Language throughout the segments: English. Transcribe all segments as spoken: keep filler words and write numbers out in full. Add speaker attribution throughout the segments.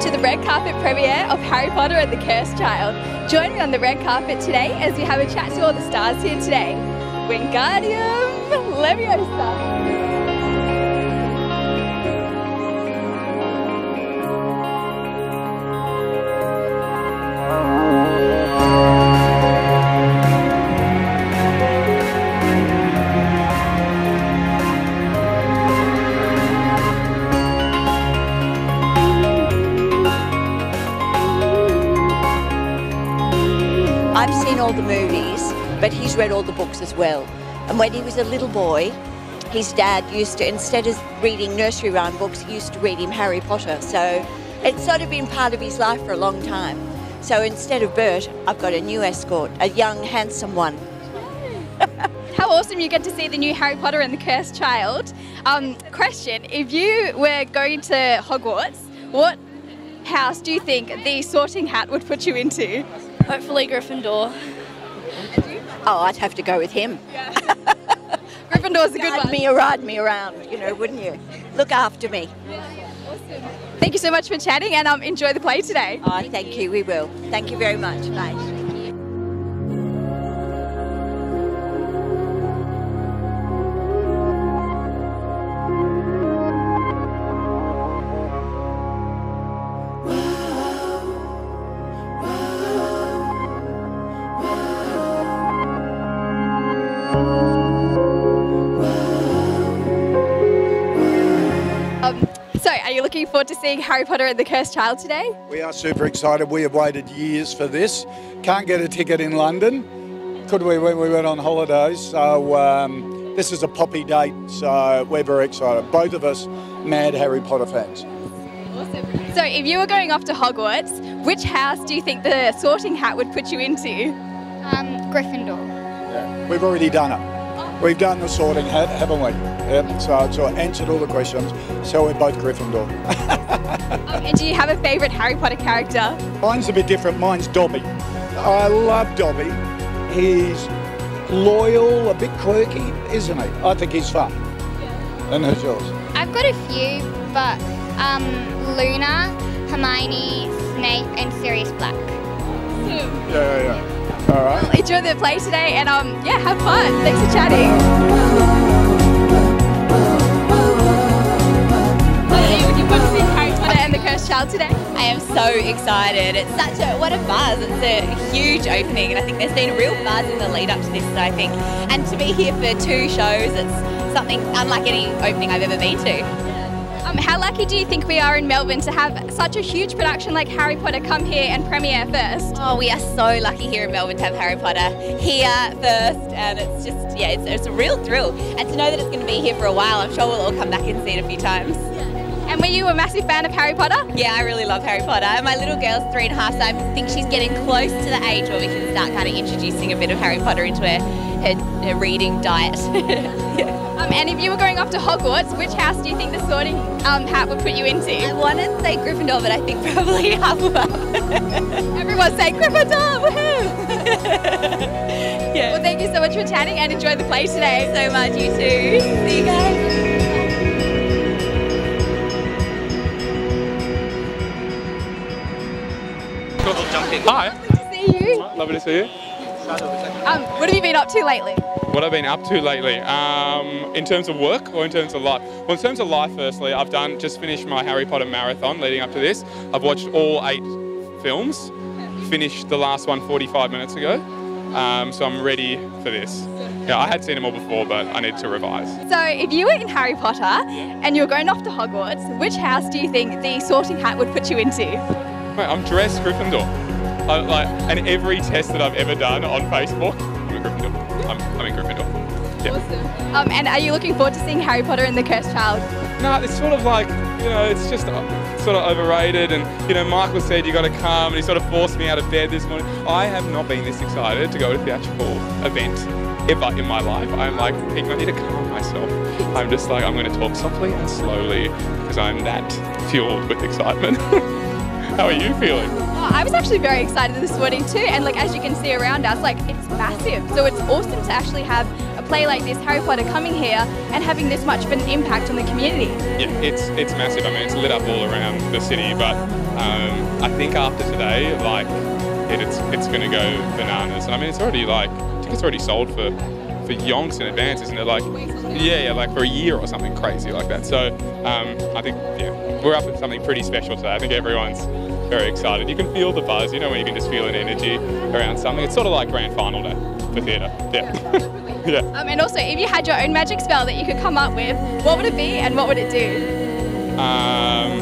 Speaker 1: to the red carpet premiere of Harry Potter and the Cursed Child. Join me on the red carpet today as we have a chat to all the stars here today. Wingardium Leviosa!
Speaker 2: I've seen all the movies, but he's read all the books as well. And when he was a little boy, his dad used to, instead of reading nursery rhyme books, he used to read him Harry Potter. So it's sort of been part of his life for a long time. So instead of Bert, I've got a new escort, a young, handsome one.
Speaker 1: How awesome you get to see the new Harry Potter and the Cursed Child. Um, question, if you were going to Hogwarts, what house do you think the sorting hat would put you into?
Speaker 3: Hopefully Gryffindor.
Speaker 2: Oh, I'd have to go with him.
Speaker 1: Yeah. Gryffindor's a good
Speaker 2: Ride
Speaker 1: one.
Speaker 2: me or ride me around, you know, wouldn't you? Look after me.
Speaker 1: Yeah, awesome. Thank you so much for chatting and um, enjoy the play today.
Speaker 2: Oh, thank you, we will. Thank you very much. Bye.
Speaker 1: So, are you looking forward to seeing Harry Potter and the Cursed Child today?
Speaker 4: We are super excited. We have waited years for this. Can't get a ticket in London. Could we when we went on holidays? So um, this is a poppy date, so we're very excited. Both of us mad Harry Potter fans.
Speaker 1: Awesome. So, if you were going off to Hogwarts, which house do you think the sorting hat would put you into?
Speaker 3: Um, Gryffindor.
Speaker 4: Yeah. We've already done it. We've done the sorting hat, haven't we? Yep. So, so answered all the questions. So we're both Gryffindor.
Speaker 1: um, and do you have a favourite Harry Potter character?
Speaker 4: Mine's a bit different. Mine's Dobby. I love Dobby. He's loyal, a bit quirky, isn't he? I think he's fun. Yeah. And who's yours?
Speaker 3: I've got a few, but um, Luna, Hermione, Snape and Sirius Black.
Speaker 4: Yeah, yeah, yeah. All right.
Speaker 1: Well, enjoy the play today and um, yeah, have fun. Thanks for chatting. Are you looking forward to seeing Harry Potter and the Cursed Child today?
Speaker 5: I am so excited. It's such a, what a buzz. It's a huge opening and I think there's been a real buzz in the lead up to this, I think. And to be here for two shows, it's something unlike any opening I've ever been to.
Speaker 1: Um, how lucky do you think we are in Melbourne to have such a huge production like Harry Potter come here and premiere first?
Speaker 5: Oh, we are so lucky here in Melbourne to have Harry Potter here first, and it's just, yeah, it's, it's a real thrill. And to know that it's going to be here for a while, I'm sure we'll all come back and see it a few times.
Speaker 1: And were you a massive fan of Harry Potter?
Speaker 5: Yeah, I really love Harry Potter. And my little girl's three and a half, so I think she's getting close to the age where we can start kind of introducing a bit of Harry Potter into her, her, her reading diet. Yeah.
Speaker 1: Um, and if you were going off to Hogwarts, which house do you think the sorting um, hat would put you into?
Speaker 5: I wanted to say Gryffindor, but I think probably Hufflepuff.
Speaker 1: Everyone's saying Gryffindor, woohoo!
Speaker 5: Yeah.
Speaker 1: Well, thank you so much for chatting and enjoy the play today.
Speaker 5: So much, you too. See you guys.
Speaker 6: Jump in. Hi.
Speaker 1: Lovely to see you.
Speaker 6: Lovely to see you.
Speaker 1: Um, what have you been up to lately?
Speaker 6: What I've been up to lately, um, in terms of work or in terms of life? Well, in terms of life, firstly, I've done just finished my Harry Potter marathon leading up to this. I've watched all eight films, finished the last one forty-five minutes ago, um, so I'm ready for this. Yeah, I had seen them all before, but I need to revise.
Speaker 1: So, if you were in Harry Potter and you were going off to Hogwarts, which house do you think the sorting hat would put you into?
Speaker 6: Mate, I'm dressed Gryffindor. I, like, and every test that I've ever done on Facebook, I'm in Gryffindor. I'm, I'm in Gryffindor. Yeah.
Speaker 1: Awesome. Um, and are you looking forward to seeing Harry Potter and the Cursed Child?
Speaker 6: No, it's sort of like, you know, it's just uh, sort of overrated. And, you know, Michael said you got to come and he sort of forced me out of bed this morning. I have not been this excited to go to a theatrical event ever in my life. I'm like, I need to calm myself. I'm just like, I'm going to talk softly and slowly because I'm that fueled with excitement. How are you feeling?
Speaker 1: Oh, I was actually very excited this morning too, and like as you can see around us, like it's massive. So it's awesome to actually have a play like this, Harry Potter, coming here and having this much of an impact on the community?
Speaker 6: Yeah, it's it's massive. I mean, it's lit up all around the city, but um, I think after today, like, it, it's it's going to go bananas. And I mean, it's already like, I think it's already sold for for yonks in advance, isn't it? Like, yeah, yeah, like for a year or something crazy like that. So um, I think, yeah, we're up at something pretty special today. I think everyone's very excited. You can feel the buzz, you know, when you can just feel an energy around something. It's sort of like grand final day for theatre. Yeah. Yeah.
Speaker 1: Um, and also, if you had your own magic spell that you could come up with, what would it be and what would it do?
Speaker 6: Um,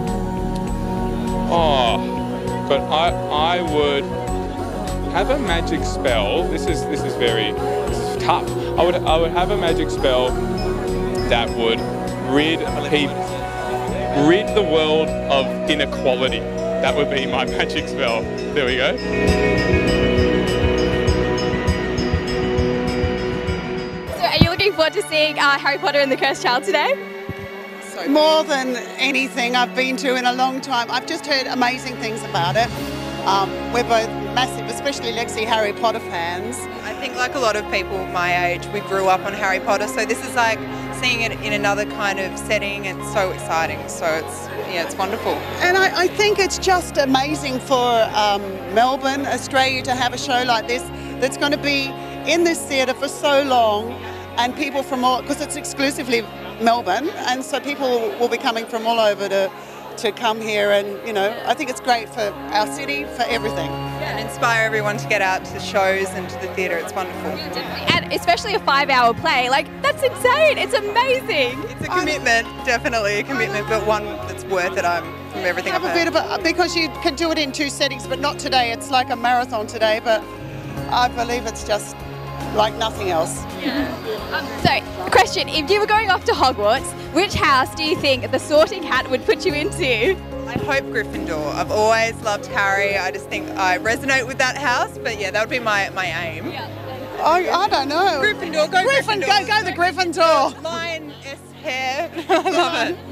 Speaker 6: oh, but I I would have a magic spell. This is this is very this is tough. I would I would have a magic spell that would rid people rid the world of inequality. That would be my magic spell. There we go.
Speaker 1: So are you looking forward to seeing uh, Harry Potter and the Cursed Child today?
Speaker 7: More than anything I've been to in a long time. I've just heard amazing things about it. Um, we're both massive, especially Lexi, Harry Potter fans.
Speaker 8: I think like a lot of people my age, we grew up on Harry Potter, so this is like seeing it in another kind of setting. It's so exciting, so it's, yeah, it's wonderful.
Speaker 7: And I, I think it's just amazing for um, Melbourne, Australia, to have a show like this that's going to be in this theatre for so long, and people from all, because it's exclusively Melbourne, and so people will be coming from all over to to come here, and you know, I think it's great for our city, for everything.
Speaker 8: Yeah, and inspire everyone to get out to the shows and to the theatre. It's wonderful.
Speaker 1: And especially a five-hour play, like that's insane. It's amazing.
Speaker 8: It's a commitment, definitely a commitment, but one that's worth it. I'm from everything
Speaker 7: Have
Speaker 8: I've
Speaker 7: a
Speaker 8: heard.
Speaker 7: bit of a, because you can do it in two settings, but not today. It's like a marathon today, but I believe it's just like nothing else.
Speaker 1: Um, so, question, if you were going off to Hogwarts, which house do you think the Sorting Hat would put you into?
Speaker 8: I hope Gryffindor. I've always loved Harry. I just think I resonate with that house, but yeah, that would be my, my aim.
Speaker 7: I, I don't know.
Speaker 8: Gryffindor, go
Speaker 7: Griffin,
Speaker 8: Gryffindor.
Speaker 7: go, go the Gryffindor.
Speaker 8: Lion-esque hair. I love it.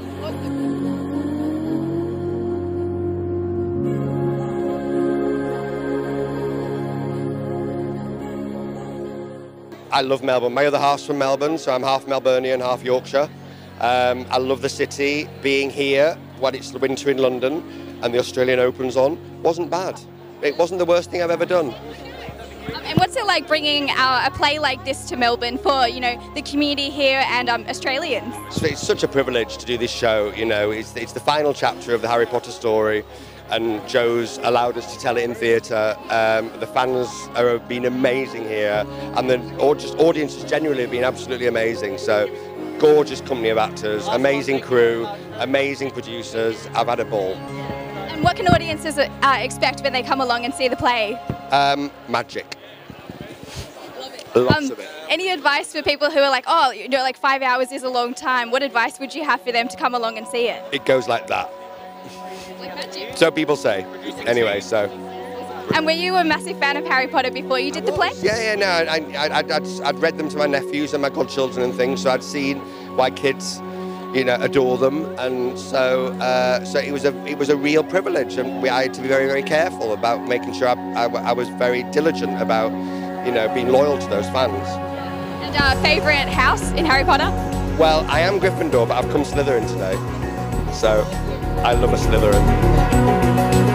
Speaker 9: I love Melbourne. My other half's from Melbourne, so I'm half Melburnian, half Yorkshire. Um, I love the city. Being here when it's the winter in London and the Australian Open's on wasn't bad. It wasn't the worst thing I've ever done.
Speaker 1: Um, and what's it like bringing uh, a play like this to Melbourne for, you know, the community here and um, Australians?
Speaker 9: So it's such a privilege to do this show. You know, it's, it's the final chapter of the Harry Potter story, and Joe's allowed us to tell it in theatre. Um, the fans have been amazing here, and the just audiences generally have been absolutely amazing. So, gorgeous company of actors, amazing crew, amazing producers. I've had a ball.
Speaker 1: And what can audiences uh, expect when they come along and see the play?
Speaker 9: Um, magic. Lots
Speaker 1: Um,
Speaker 9: of it.
Speaker 1: Any advice for people who are like, oh, you know, like five hours is a long time. What advice would you have for them to come along and see it?
Speaker 9: It goes like that.
Speaker 1: Like magic.
Speaker 9: So people say. Anyway, so.
Speaker 1: And were you a massive fan of Harry Potter before you did the play?
Speaker 9: Yeah, yeah, no, I, I, I'd, I'd, I'd read them to my nephews and my godchildren and things, so I'd seen why kids, you know, adore them, and so uh, so it was a it was a real privilege, and we, I had to be very, very careful about making sure I, I, I was very diligent about, you know, being loyal to those fans.
Speaker 1: And uh, favourite house in Harry Potter?
Speaker 9: Well, I am Gryffindor, but I've come Slytherin today, so I love a Slytherin.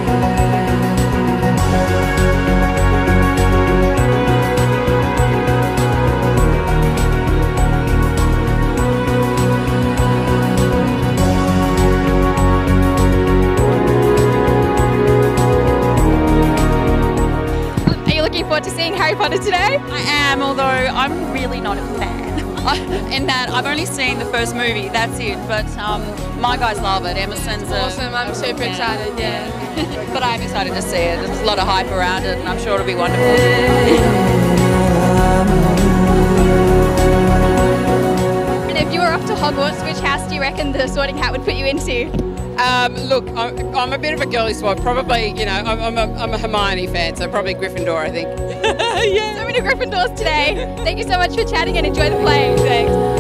Speaker 1: Forward to seeing Harry Potter today?
Speaker 10: I am, although I'm really not a fan. In that I've only seen the first movie, that's it. But um, my guys love it. Emerson's a,
Speaker 11: awesome. I'm super excited. Yeah,
Speaker 10: but I'm excited to see it. There's a lot of hype around it, and I'm sure it'll be wonderful.
Speaker 1: And if you were off to Hogwarts, which house do you reckon the Sorting Hat would put you into?
Speaker 11: Um, look, I'm, I'm a bit of a girly swab. Probably, you know, I'm, I'm, a, I'm a Hermione fan, so probably Gryffindor, I think.
Speaker 1: Yeah. So many Gryffindors today. Thank you so much for chatting and enjoy the play.
Speaker 11: Thanks.